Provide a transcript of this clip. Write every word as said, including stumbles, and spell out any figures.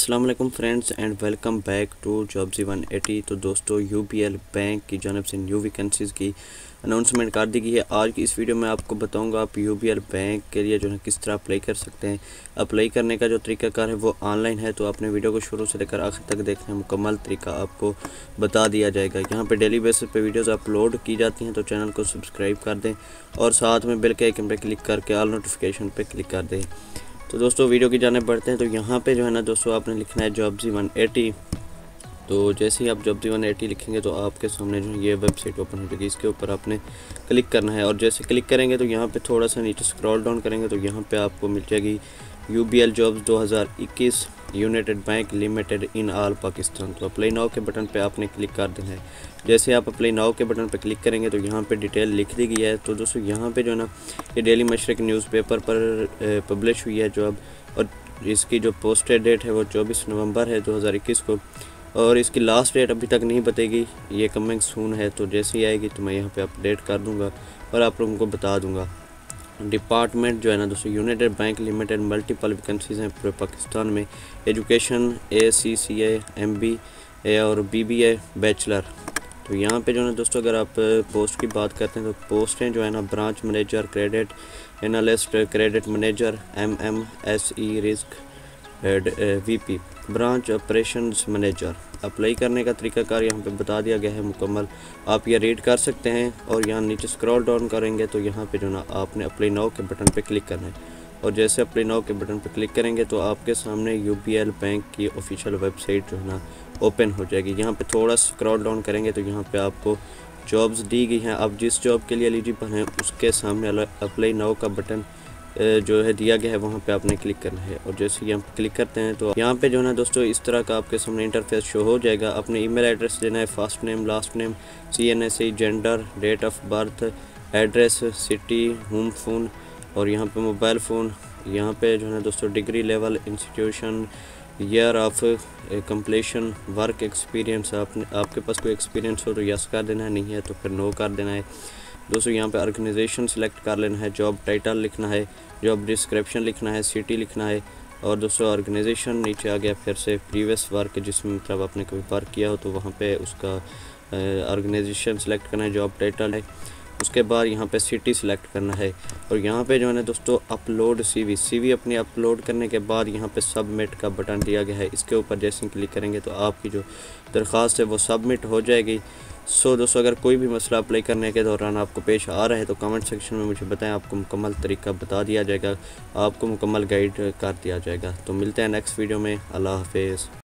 अस्सलाम वालेकुम friends and welcome back to jobs one AT. तो दोस्तों यूबीएल बैंक की जानब से न्यू वैकेंसीज़ की अनाउंसमेंट कर दी गई है। आज की इस वीडियो में आपको बताऊंगा आप यूबीएल बैंक के लिए जो है किस तरह अप्लाई कर सकते हैं। अप्लाई करने का जो तरीकाकार है वो ऑनलाइन है, तो आपने वीडियो को शुरू से लेकर आखिर तक देखना है, मुकम्मल तरीका आपको बता दिया जाएगा। यहाँ पर डेली बेसिस पे वीडियोज़ अपलोड की जाती हैं, तो चैनल को सब्सक्राइब कर दें और साथ में बेल के आइकन पर क्लिक करके ऑल नोटिफिकेशन पर क्लिक कर दें। तो दोस्तों वीडियो की जाने बढ़ते हैं। तो यहाँ पे जो है ना दोस्तों आपने लिखना है जॉब्स वन एटी। तो जैसे ही आप जॉब्स वन एटी लिखेंगे तो आपके सामने जो है ये वेबसाइट ओपन हो जाएगी। इसके ऊपर आपने क्लिक करना है और जैसे क्लिक करेंगे तो यहाँ पे थोड़ा सा नीचे स्क्रॉल डाउन करेंगे तो यहाँ पे आपको मिल जाएगी यूबीएल जॉब्स दो हज़ार इक्कीस united bank limited in all Pakistan. तो अप्लाई नाउ के बटन पे आपने क्लिक कर देना है। जैसे आप अप्लाई नाउ के बटन पे क्लिक करेंगे तो यहाँ पे डिटेल लिख दी गई है। तो दोस्तों यहाँ पे जो है ना ये डेली मशरिक न्यूज़पेपर पर पब्लिश हुई है जॉब, और इसकी जो पोस्टेड डेट है वो चौबीस नवंबर है दो हज़ार इक्कीस को, और इसकी लास्ट डेट अभी तक नहीं बताएगी, ये कमिंग सून है। तो जैसे ही आएगी तो मैं यहाँ पे अपडेट कर दूँगा और आप लोगों को बता दूँगा। डिपार्टमेंट जो है ना दोस्तों united bank limited, multiple vacancies हैं पूरे पाकिस्तान में। Education A C C A M B A और बी बी ए बैचलर। तो यहाँ पे जो है ना दोस्तों अगर आप पोस्ट की बात करते हैं तो पोस्टें जो है ना branch manager, credit analyst, credit manager, M M S E risk V P, branch operations manager. Apply करने का तरीकाकार यहाँ पे बता दिया गया है मुकम्मल, आप ये रीड कर सकते हैं। और यहाँ नीचे स्क्रॉल डाउन करेंगे तो यहाँ पे जो ना आपने अप्लाई नाउ के बटन पे क्लिक करना है, और जैसे अप्लाई नाउ के बटन पे क्लिक करेंगे तो आपके सामने यूबीएल बैंक की ऑफिशियल वेबसाइट जो है ना ओपन हो जाएगी। यहाँ पे थोड़ा स्क्रॉल डाउन करेंगे तो यहाँ पे आपको जॉब्स दी गई हैं। आप जिस जॉब के लिए एलिजिबल हैं उसके सामने अप्लाई नाउ का बटन जो है दिया गया है, वहाँ पे आपने क्लिक करना है। और जैसे यहाँ पे क्लिक करते हैं तो यहाँ पे जो है ना दोस्तों इस तरह का आपके सामने इंटरफेस शो हो जाएगा। अपने ईमेल एड्रेस देना है, first name, last name, C N S E, gender, date of birth, address, city, home phone और यहाँ पे मोबाइल फ़ोन। यहाँ पे जो है ना दोस्तों degree level, institution, year of completion, work experience. आपने आपके पास कोई एक्सपीरियंस हो तो यस कर देना है, नहीं है तो फिर नो कर देना है। दोस्तों यहाँ पे ऑर्गेनाइजेशन सिलेक्ट कर लेना है, जॉब टाइटल लिखना है, जॉब डिस्क्रिप्शन लिखना है, सिटी लिखना है, और दोस्तों ऑर्गेनाइजेशन नीचे आ गया फिर से प्रीवियस वर्क, जिसमें मतलब आपने कभी वर्क किया हो तो वहाँ पे उसका ऑर्गेनाइजेशन सिलेक्ट करना है, जॉब टाइटल है। उसके बाद यहाँ पे सिटी सिलेक्ट करना है, और यहाँ पे जो है ना दोस्तों अपलोड सीवी सीवी अपनी अपलोड करने के बाद यहाँ पे सबमिट का बटन दिया गया है। इसके ऊपर जैसे क्लिक करेंगे तो आपकी जो दरख्वास्त है वो सबमिट हो जाएगी। सो दोस्तों अगर कोई भी मसला अप्लाई करने के दौरान आपको पेश आ रहा है तो कमेंट सेक्शन में मुझे बताएं, आपको मुकम्मल तरीका बता दिया जाएगा, आपको मुकम्मल गाइड कर दिया जाएगा। तो मिलते हैं नेक्स्ट वीडियो में। अल्लाह हाफिज़।